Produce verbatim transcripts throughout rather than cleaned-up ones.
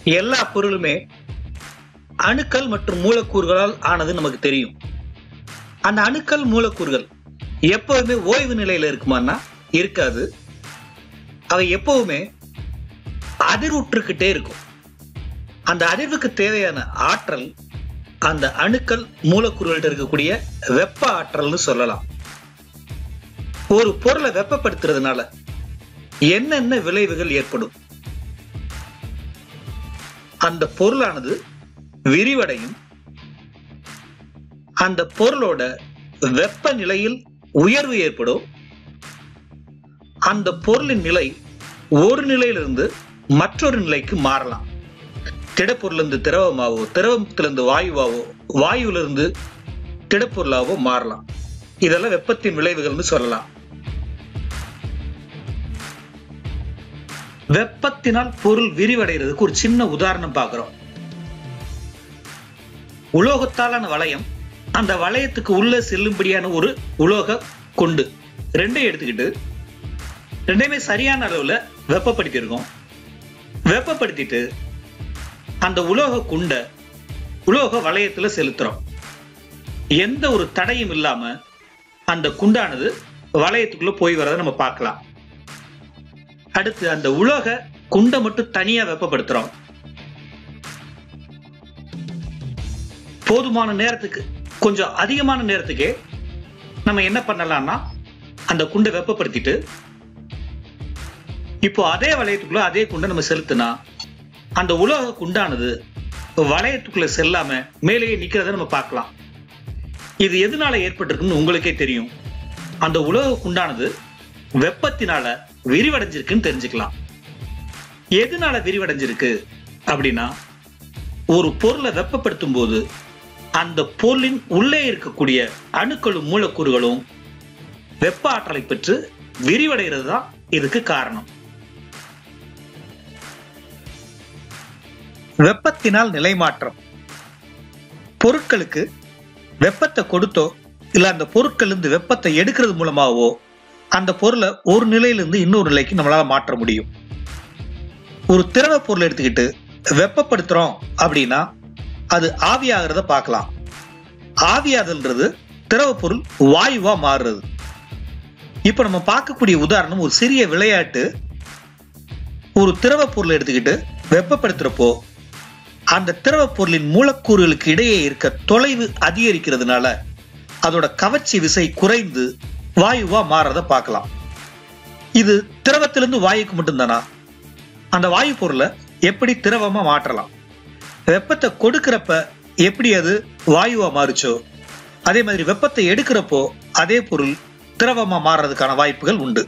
எல்லா பொருளுமே அணுக்கள் மற்றும் மூலக்கூறுகளால் ஆனது நமக்கு தெரியும். அந்த அணுக்கள் மூலக்கூறுகள் எப்பவுமே ஓய்வு நிலையில இருக்குமான்னா இருக்காது. அவை எப்பவுமே அதிர்வுற்றுக்கிட்டே இருக்கும். அந்த அதிர்வுக்கு தேவையான ஆற்றல் அந்த அணுக்கள் மூலக்கூறுகள்ட்ட இருக்கக்கூடிய வெப்ப ஆற்றல்னு சொல்லலாம். ஒரு பொருளை வெப்பப்படுத்துறதுனால என்னென்ன விளைவுகள் ஏற்படும்? அந்த பொருளானது விரிவடையும். அந்த பொருளோட வெப்பநிலையில் உயர்வு ஏற்படும். அந்த பொருளின் நிலை ஒரு நிலையிலிருந்து மற்றொரு நிலைக்கு மாறலாம். திடப்பொருளிலிருந்து திரவமாவோ, திரவத்திலிருந்து வாயுவாவோ, வாயுவிலிருந்து திடப்பொருளாவோ மாறலாம். இதெல்லாம் வெப்பத்தின் விளைவுகள்னு சொல்லலாம். வெப்பத்தினால் பொருள் விரிவடைகிறதுக்கு ஒரு சின்ன உதாரணம் பார்க்கிறோம். உலோகத்தாலான வளையம், அந்த வளையத்துக்கு உள்ள செல்லும்படியான ஒரு உலோக கொண்டு ரெண்டையும் எடுத்துக்கிட்டு ரெண்டையுமே சரியான அளவுல வெப்பப்படுத்தி இருக்கோம். வெப்பப்படுத்திட்டு அந்த உலோக குண்டை உலோக வளையத்துல செலுத்துறோம். எந்த ஒரு தடையும் இல்லாம அந்த குண்டானது வளையத்துக்குள்ள போய் வரதை நம்ம பார்க்கலாம். அடுத்து அந்த உலோக குண்டை மட்டும் தனியா வெப்பப்படுத்துறோம். போதுமான நேரத்துக்கு, கொஞ்சம் அதிகமான நேரத்துக்கே நம்ம என்ன பண்ணலாம்னா அந்த குண்டை வெப்பப்படுத்திட்டு இப்போ அதே வளையத்துக்குள்ள அதே குண்டை நம்ம செலுத்தினா அந்த உலோக குண்டானது வளையத்துக்குள்ள செல்லாம மேலேயே நிக்கிறத நம்ம பார்க்கலாம். இது எதனால ஏற்பட்டிருக்குன்னு உங்களுக்கே தெரியும். அந்த உலோக குண்டானது வெப்பத்தினால விரிவடைஞ்சிருக்குன்னு தெரிஞ்சுக்கலாம். எதனால விரிவடைஞ்சிருக்கு அப்படின்னா, ஒரு பொருளை வெப்பப்படுத்தும் போது அந்த பொருளின் உள்ளே இருக்கக்கூடிய அணுக்களும் மூலக்கூறுகளும் வெப்ப ஆற்றலை பெற்று விரிவடைகிறது தான் இதுக்கு காரணம். வெப்பத்தினால் நிலைமாற்றம். பொருட்களுக்கு வெப்பத்தை கொடுத்தோ இல்ல அந்த பொருட்கள் இருந்து வெப்பத்தை எடுக்கிறது மூலமாவோ அந்த பொருளை ஒரு நிலையிலிருந்து இன்னொரு நிலைக்கு நம்மளால மாற்ற முடியும். ஒரு திரவ பொருளை எடுத்துக்கிட்டு வெப்பப்படுத்துறோம் அப்படின்னா அது ஆவியாகிறத பார்க்கலாம். ஆவியாதல்ன்றது திரவ பொருள் வாயுவா மாறுறது. இப்ப நம்ம பார்க்கக்கூடிய உதாரணம் ஒரு சிறிய விளையாட்டு. ஒரு திரவ பொருளை எடுத்துக்கிட்டு வெப்பப்படுத்துறப்போ அந்த திரவ பொருளின் மூலக்கூறுகளுக்கு இடையே இருக்க தொலைவு அதிகரிக்கிறதுனால அதோட கவர்ச்சி விசை குறைந்து வாயுவா மாறத பார்க்கலாம். இது திரவத்திலிருந்து வாயுக்கு மட்டும்தானா? அந்த வாயு பொருளை எப்படி திரவமா மாற்றலாம்? வெப்பத்தை கொடுக்கிறப்ப எப்படி அது வாயுவா மாறுச்சோ அதே மாதிரி வெப்பத்தை எடுக்கிறப்போ அதே பொருள் திரவமா மாறுறதுக்கான வாய்ப்புகள் உண்டு.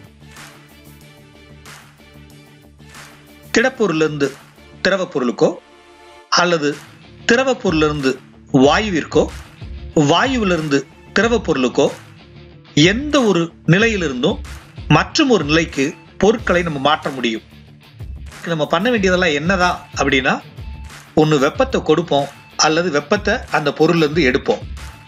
திடப்பொருளிலிருந்து திரவ பொருளுக்கோ அல்லது திரவ பொருளிலிருந்து வாயுவிற்கோ, வாயுவிலிருந்து திரவ பொருளுக்கோ எந்த ஒரு நிலையிலிருந்தும் மற்றும் ஒரு நிலைக்கு பொருட்களை நம்ம மாற்ற முடியும். நம்ம பண்ண வேண்டியதெல்லாம் என்னதான் அப்படின்னா, ஒன்னு வெப்பத்தை கொடுப்போம் அல்லது வெப்பத்தை அந்த பொருள்ல இருந்து எடுப்போம்.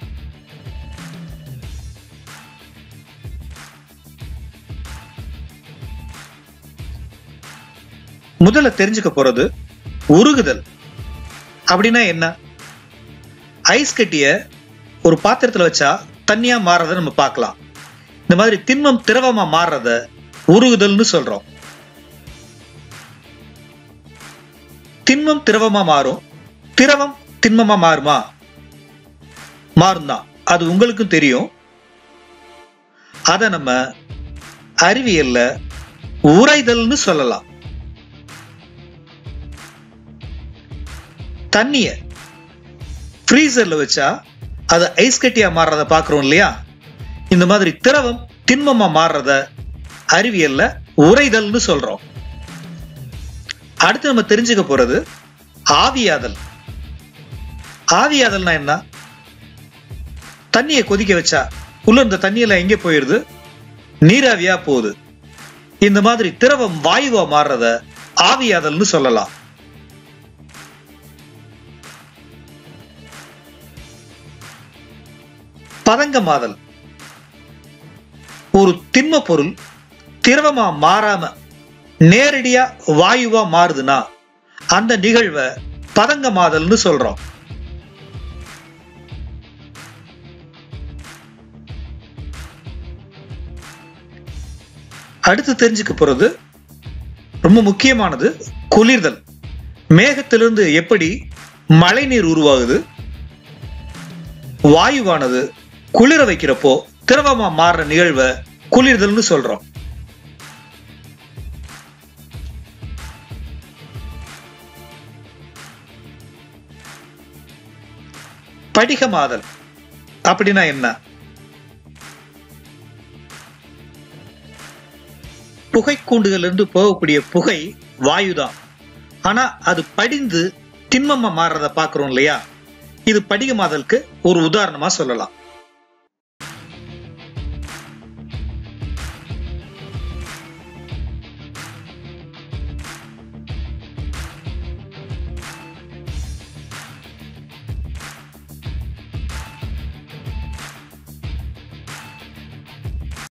முதல்ல தெரிஞ்சுக்க போறது உருகுதல் அப்படின்னா என்ன? ஐஸ் கட்டிய ஒரு பாத்திரத்துல வச்சா தண்ணியா மாறத நம்ம பார்க்கலாம். இந்த மாதிரி திண்மம் திரவமா மாறுறத உருகுதல்னு சொல்றோம். திண்மம் திரவமா மாறும், திரவம் திண்மமா மாறுமா? மாறும் தான், அது உங்களுக்கும் தெரியும். அத நம்ம அறிவியல்ல உறைதல்னு சொல்லலாம். தண்ணிய ஃப்ரீசர்ல வச்சா அது ஐஸ் கட்டியா மாறுறத பாக்குறோம் இல்லையா? இந்த மாதிரி திரவம் திண்மமா மாறுறத அறிவியல்ல உறைதல்னு சொல்றோம். அடுத்து நம்ம தெரிஞ்சுக்க போறது ஆவியாதல். ஆவியாதல்னா என்ன? தண்ணியை கொதிக்க வச்சா உள்ள இந்த தண்ணியெல்லாம் எங்கே போயிருது? நீராவியா போகுது. இந்த மாதிரி திரவம் வாயுவா மாறுறத ஆவியாதல்னு சொல்லலாம். பதங்கமாதல். ஒரு திண்ம பொருள் திரவமா மாறாம நேரடியா வாயுவா மாறுதுன்னா அந்த நிகழ்வை பதங்கமாதல்னு சொல்றோம். அடுத்து தெரிஞ்சுக்க போறது ரொம்ப முக்கியமானது, குளிர்தல். மேகத்திலிருந்து எப்படி மழை நீர் உருவாகுது, வாயுவானது குளிர வைக்கிறப்போ திரவமா மாறுற நிகழ்வை குளிர்தல்னு சொல்றோம். படிகமாதல் அப்படின்னா என்ன? புகைக்கூண்டுகள் இருந்து போகக்கூடிய புகை வாயுதான். ஆனா அது படிந்து திண்மமா மாறுறத பாக்குறோம் இல்லையா? இது படிகமாதலுக்கு ஒரு உதாரணமா சொல்லலாம்.